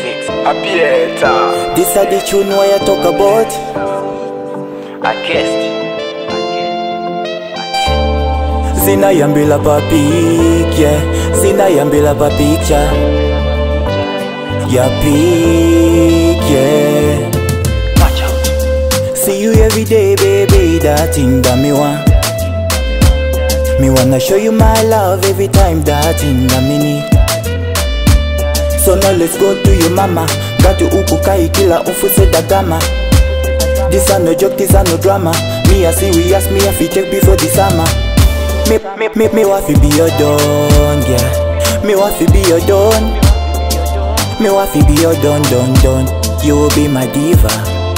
Physics. Apieta. This are the tune why I talk about. I guessed. Zina yambila pa pic, yeah. Zina yambila pa picture. Ya pic, yeah. Watch out. See you every day, baby. That thing that me want. Me wanna show you my love every time. That thing that me need. So now let's go to your mama. Got you uku kai kila ufuse da gama. This are no joke, this are no drama. Me a see we ask me if we take before the summer. Me want to be your don, yeah. Me want to be your don. Me want to be your don. You will be my diva.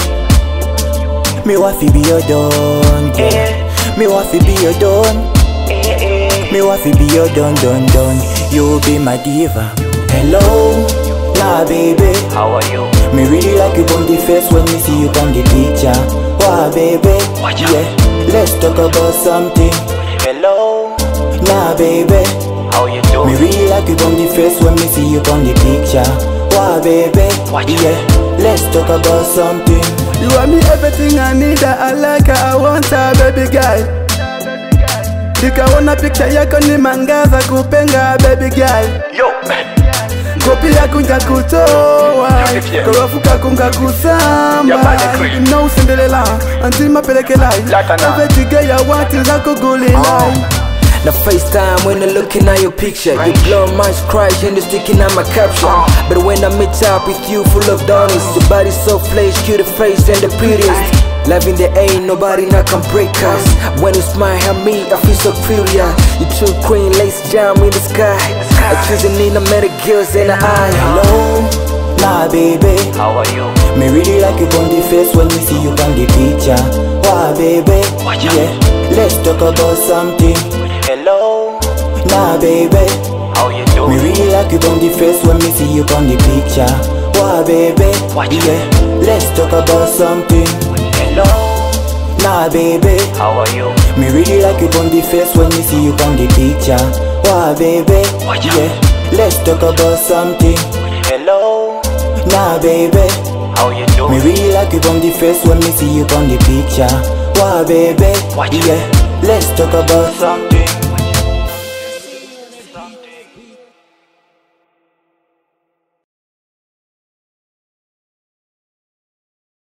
Me want to be your don, yeah. Me want to be your don. Me want to be your don. You will be my diva. Hello, nah baby. How are you? Me really like you on the face when me see you on the picture. Wow baby, Watch out. yeah. Let's talk about something. Hello. Nah baby, How you me doing? really like you on the face when me see you on the picture. Wow baby, Watch out. yeah. Let's talk about something. You want me everything I need, I like her, I want her, baby girl. Nikaona picture yako ni mangaza kupenga, baby girl. Yo. Kopi yako nja kutoa, korofu kako nja kusamba. Ina usendelela, antima pelekela. Navetige ya watu zako gulilai. Now FaceTime when I'm looking at your picture. You blow my crush and you sticking at my caption. But when I meet up with you full of darkness, your body so flesh, cute face and the prettiest. Loving the ain't nobody not can break us. When you smile at me, I feel so curious. You true queen, lace jam in the sky. I choosing in the many girls in the eye. Hello, nah baby. How are you? Me really like you on the face when me see you on the picture. Wow baby, Watch out. yeah. Let's talk about something. Hello. Nah baby, How you me doing? really like you on the face when me see you on the picture. Wow baby, Watch out. yeah. Let's talk about something. Hello. Nah baby, How are you? me really like you on the face when me see you on the picture. Wow baby, Watch out. yeah. Let's talk about something. Hello. Nah baby, How you me doing? really like you on the face when me see you on the picture. Wow baby, Watch out. yeah. Let's talk about something.